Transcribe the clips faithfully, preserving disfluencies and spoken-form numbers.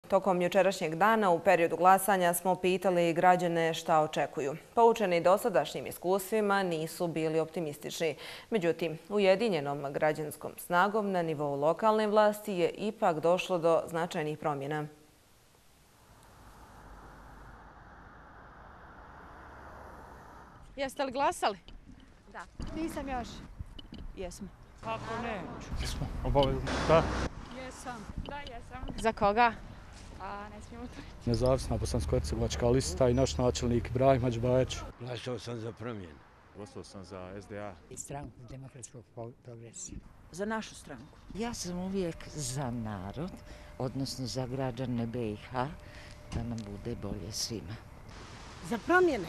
Tokom jučerašnjeg dana u periodu glasanja smo pitali građane šta očekuju. Poučeni dosadašnjim iskustvima nisu bili optimistični. Međutim, ujedinjenom građanskom snagom na nivou lokalne vlasti je ipak došlo do značajnih promjena. Jeste li glasali? Da. Nisam još. Jesmo. Kako ne? Jesmo, obavezno. Da. Jesam. Da, jesam. Za koga? A, ne smijemo to. Nezavisna bosansko-hercegovačka lista i naš načelnik Ibrahim Hadžibajić. Glasao sam za promjenu. Glasao sam za S D A. I stranku Demokratskog progresa. Za našu stranku. Ja sam uvijek za narod, odnosno za građane B i H, da nam bude bolje svima. Za promjene.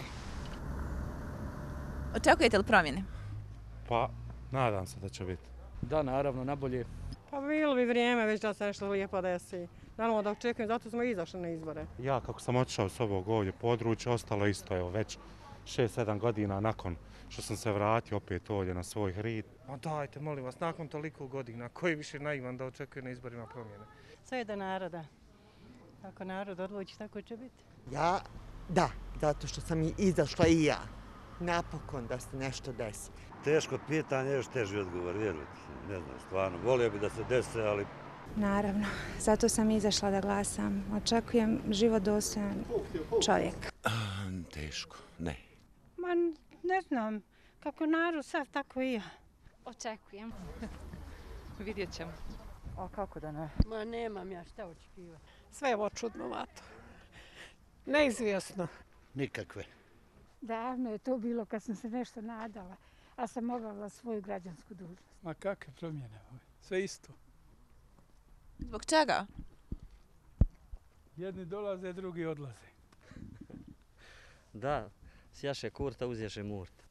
Očekujete li promjene? Pa, nadam se da će biti. Da, naravno, nabolje. Pa bilo bi vrijeme već da se nešto lijepo desi. Naravno da očekujem, zato smo izašli na izbore. Ja kako sam otišao s ovog ovdje područja, ostalo isto, evo već šest sedam godina nakon što sam se vratio opet ovdje na svoj hrid. Ma dajte, molim vas, nakon toliko godina, koji više naivan da očekuje na izborima promjene? Sve je do naroda. Ako narod odluči, tako će biti. Ja, da, zato što sam i izašla i ja. Napokon da se nešto desi. Teško pitanje, još teži odgovor, vjerujte. Ne znam, stvarno, volio bi da se dese, ali... Naravno, zato sam izašla da glasam. Očekujem život dostojan čovjek. Teško, ne. Ma ne znam, kako narod sad, tako i ja. Očekujem. Vidjet ćemo. A kako da ne? Ma nemam ja šta očekivati. Sve je ovo čudnovato. Neizvjesno. Nikakve. Davno je to bilo kad sam se nešto nadala, a sam obavila svoju građansku dužnost. Ma kakve promjene? Sve isto. Zbog čega? Jedni dolaze, drugi odlaze. Da, sjaše kurta, uzješe murta.